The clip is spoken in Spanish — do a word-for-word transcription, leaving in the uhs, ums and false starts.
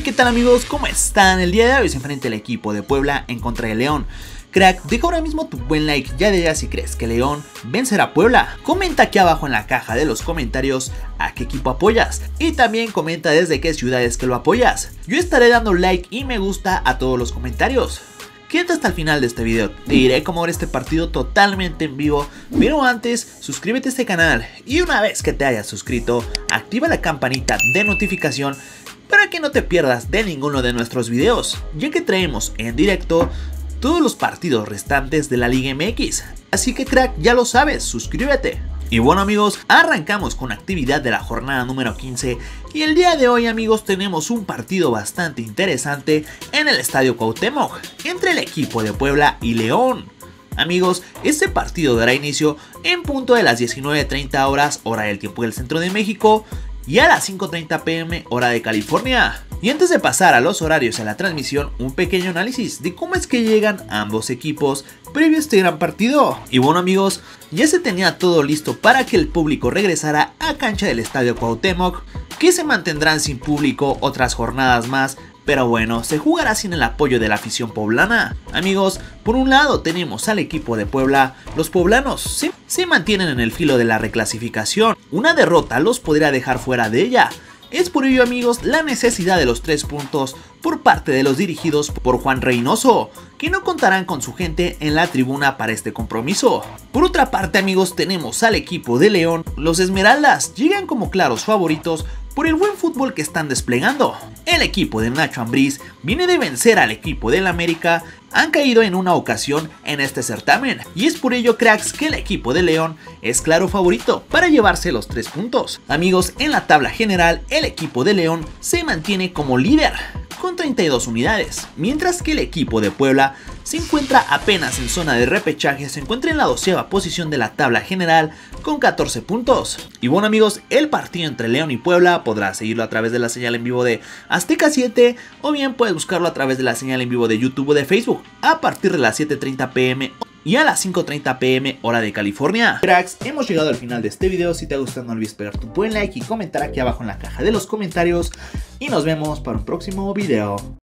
¿qué tal amigos? ¿Cómo están? El día de hoy se enfrenta el equipo de Puebla en contra de León. Crack, deja ahora mismo tu buen like ya de ya si crees que León vencerá a Puebla. Comenta aquí abajo en la caja de los comentarios a qué equipo apoyas. Y también comenta desde qué ciudades que lo apoyas. Yo estaré dando like y me gusta a todos los comentarios. Quédate hasta el final de este video, te diré cómo ver este partido totalmente en vivo, pero antes suscríbete a este canal y una vez que te hayas suscrito, activa la campanita de notificación para que no te pierdas de ninguno de nuestros videos, ya que traemos en directo todos los partidos restantes de la Liga M X, así que crack, ya lo sabes, suscríbete. Y bueno amigos, arrancamos con actividad de la jornada número quince y el día de hoy amigos tenemos un partido bastante interesante en el Estadio Cuauhtémoc entre el equipo de Puebla y León. Amigos, este partido dará inicio en punto de las diecinueve treinta horas hora del tiempo del centro de México y a las cinco treinta pm hora de California. Y antes de pasar a los horarios en la transmisión, un pequeño análisis de cómo es que llegan ambos equipos previo a este gran partido. Y bueno amigos, ya se tenía todo listo para que el público regresara a cancha del Estadio Cuauhtémoc, que se mantendrán sin público otras jornadas más, pero bueno, se jugará sin el apoyo de la afición poblana. Amigos, por un lado tenemos al equipo de Puebla. Los poblanos se, se mantienen en el filo de la reclasificación. Una derrota los podría dejar fuera de ella. Es por ello amigos la necesidad de los tres puntos por parte de los dirigidos por Juan Reynoso, que no contarán con su gente en la tribuna para este compromiso. Por otra parte amigos tenemos al equipo de León. Los Esmeraldas llegan como claros favoritos por el buen fútbol que están desplegando. El equipo de Nacho Ambriz viene de vencer al equipo del América. Han caído en una ocasión en este certamen y es por ello cracks que el equipo de León es claro favorito para llevarse los tres puntos. Amigos, en la tabla general el equipo de León se mantiene como líder con treinta y dos unidades, mientras que el equipo de Puebla se encuentra apenas en zona de repechaje, se encuentra en la doceava posición de la tabla general con catorce puntos. Y bueno amigos, el partido entre León y Puebla podrás seguirlo a través de la señal en vivo de Azteca siete o bien puedes buscarlo a través de la señal en vivo de YouTube o de Facebook a partir de las siete treinta pm y a las cinco treinta pm hora de California. Cracks, hemos llegado al final de este video. Si te ha gustado no olvides pegar tu buen like y comentar aquí abajo en la caja de los comentarios y nos vemos para un próximo video.